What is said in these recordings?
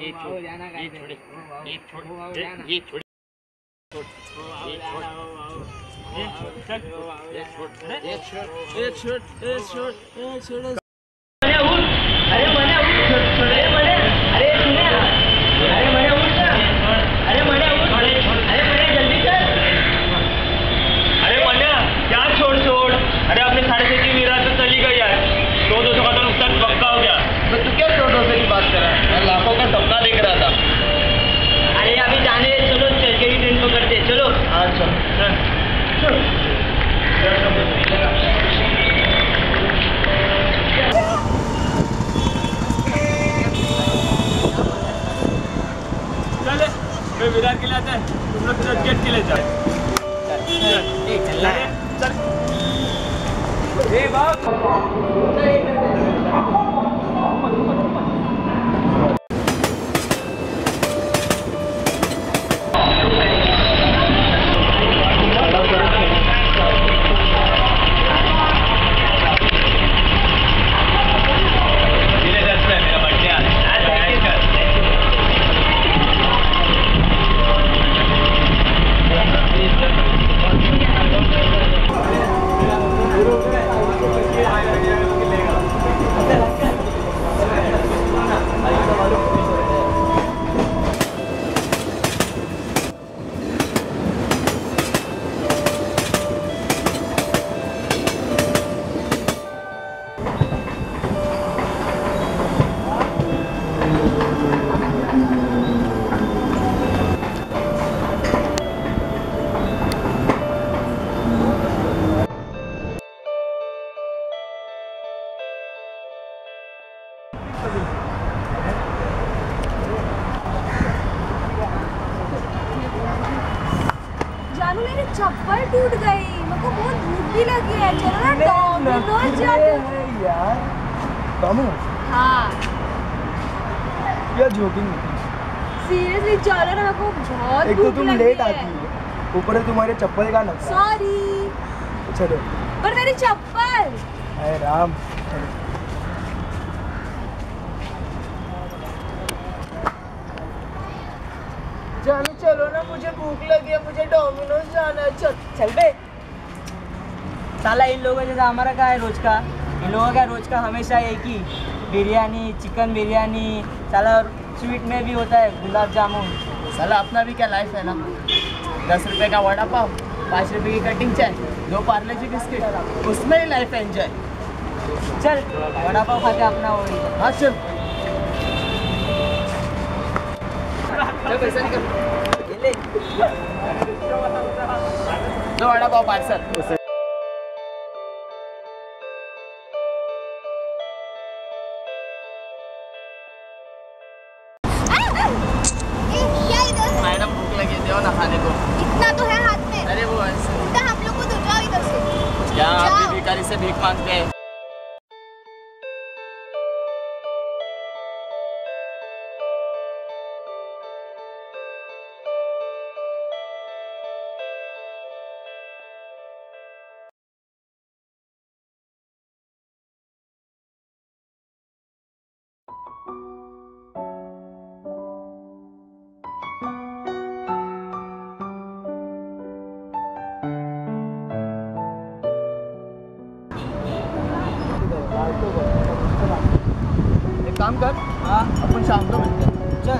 लाखों का सपना देख रहा था। अरे अभी जाने दे, चलो चल के ही ट्रेन पकड़ते, चलो। हाँ चल चल चले, मैं विरार के लिए आता है, तुम लोग चर्च गेट के लिए जाए। चल ए बाप जानू मेरी चप्पल टूट गई, मेरे को बहुत भूख भी लगी है, चलो ना डोमिनोज जाते हैं यार। डोमिनोज? हाँ यार जोकिंग सीरियसली चलो ना, मेरे को बहुत एक तो भूख तुम लगी लेट है। आती है, ऊपर से तुम्हारे चप्पल का नक्शा। सॉरी चलो पर मेरी चप्पल। अरे राम जानू चलो ना, मुझे भूख लगी है, मुझे डोमिनोज जाना है। चल बे। साला इन लोगों जैसा हमारा क्या है रोज का, इन लोगों का रोज का हमेशा एक ही बिरयानी, चिकन बिरयानी, साला स्वीट में भी होता है गुलाब जामुन। साला अपना भी क्या लाइफ है ना, 10 रुपए का वड़ा पाव, 5 रुपए की कटिंग चाय, 2 पार्ले जी बिस्किट, उसमें ही लाइफ एंजॉय। चल वड़ा पाव खा के अपना वही। हाँ चल पैसा निकल, ले दो वड़ा पाव पार्सल। मैडम भूख लगी, दो ना खाने को। इतना तो है हाथ में। अरे वो ऐसे हम लोग को तो जाओ इधर से। क्या आप भी भिखारी से भीख मांगते हैं? एक काम कर, हाँ अपन शाम को मिलते हैं। चल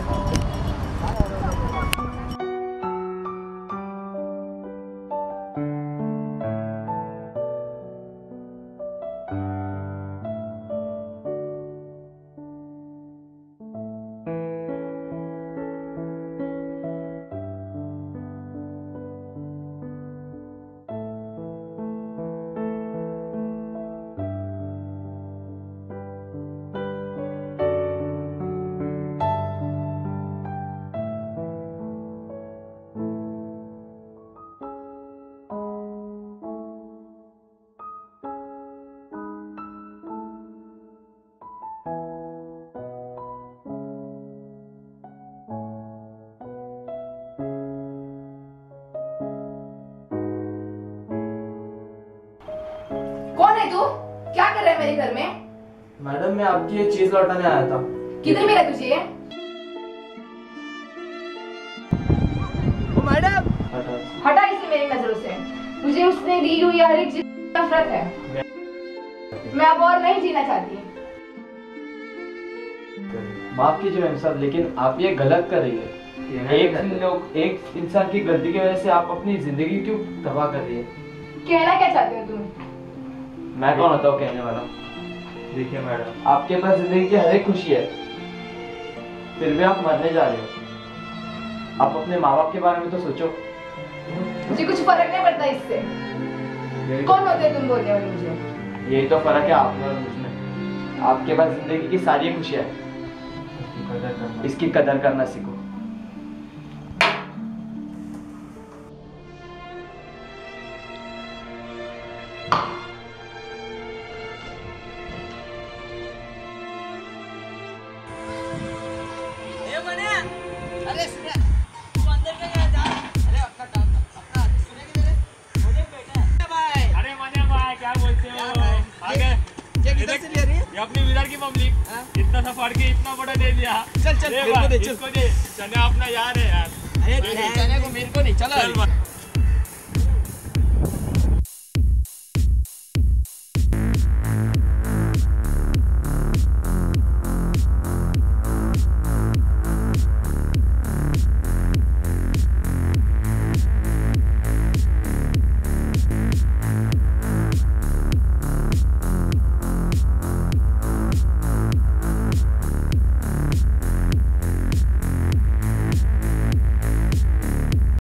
कौन है तू? क्या कर रहा है मेरे घर में? मैडम मैं आपकी ये चीज लौटाने आया था। किधर मिला तुझे ये? हटा। हटा इसे मेरी नजरों से। मुझे उसने दी हुई हर एक चीज नफरत है। मैं अब और नहीं जीना चाहती। माफ कीजिए मैम साहब, लेकिन आप ये गलत कर रही है। एक इंसान की गलती की वजह से आप अपनी जिंदगी क्यों तबाह कर रही है? कहना क्या चाहते हो तुम? मैं कौन होता हूँ कहने वाला? देखिए मैडम, आपके पास जिंदगी की हर एक खुशी है, फिर भी आप मरने जा रहे हो। आप अपने माँ बाप के बारे में तो सोचो। मुझे कुछ फर्क नहीं पड़ता इससे। कौन होते हो तुम बोलने वाले मुझे? यही तो फर्क है आप में और मुझमें। आपके पास जिंदगी की सारी खुशियाँ हैं, इसकी कदर करना सीखो। अरे सुन, तू अंदर क्या गया जा? अरे अपना काम अपना सुने की मेरे मुझे बेटा है भाई। अरे मने भाई क्या बोलते हो? आगे ये किधर से ले रही है? ये अपनी विराट की पब्लिक इतना सा फाड़ के इतना बड़ा दे दिया। चल चल मेरे को दे, चल इसको दे, चने अपना यार है यार। अरे चने को मेरे को नहीं, चलो।